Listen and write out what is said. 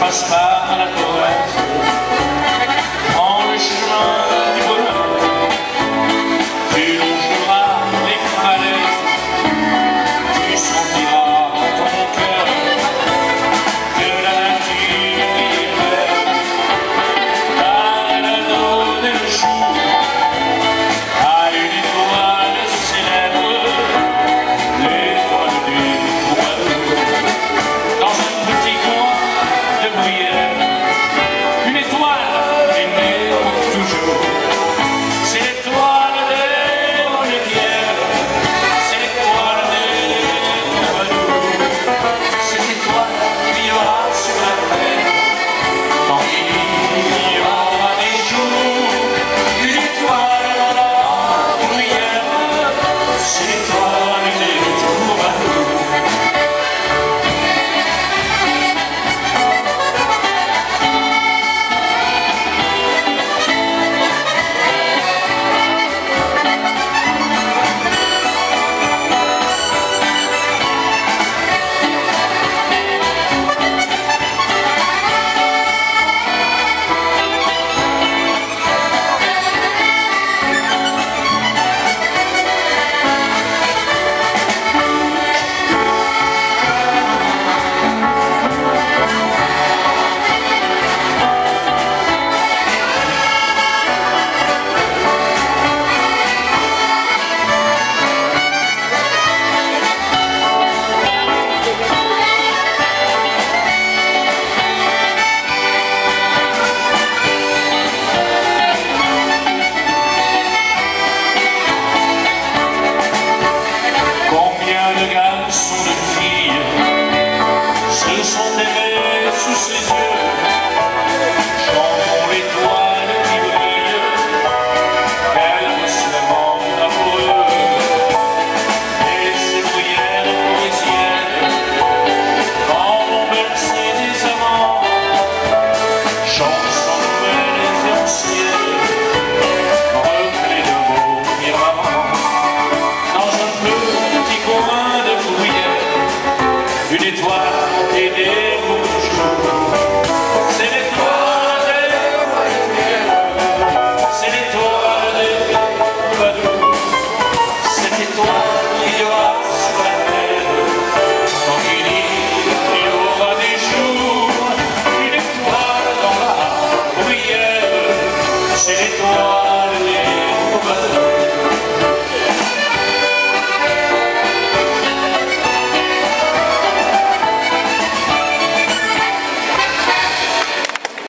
passe par la Corrèze, prends le chemin du bonheur, tu longeras les falaises, tu sentiras dans ton cœur que la nature est belle, car elle a donné le jour à une étoile célèbre, l'étoile du Poitou. Dans un petit coin de bruyère, une étoile est née pour toujours. C'est l'étoile des monétières, c'est l'étoile des Poitou. Cette étoile brillera sur la terre quand il y aura des jours. Une étoile dans la bruyère, c'est l'étoile des Poitou. Combien de garçons, de filles se sont aimés sous ses yeux. Chantons l'étoile qui brille, quel seulement amoureux. Et ces bruyères parisiennes, quand on bercé des amants, chansons nouvelles et anciennes, reflets de beaux miraments. Dans un petit coin de bruyère, une étoile est née pour toujours. C'est l'étoile des monétières, c'est l'étoile des Poitou. Cette étoile brillera sur la terre quand il y aura des jours. Une étoile dans la bruyère, c'est l'étoile des Poitou.